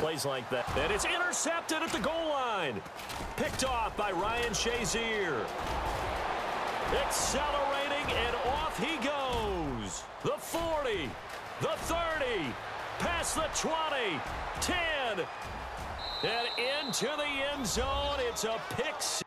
Plays like that. And it's intercepted at the goal line. Picked off by Ryan Shazier. Accelerating, and off he goes. The 40, the 30, past the 20, 10, and into the end zone. It's a pick six.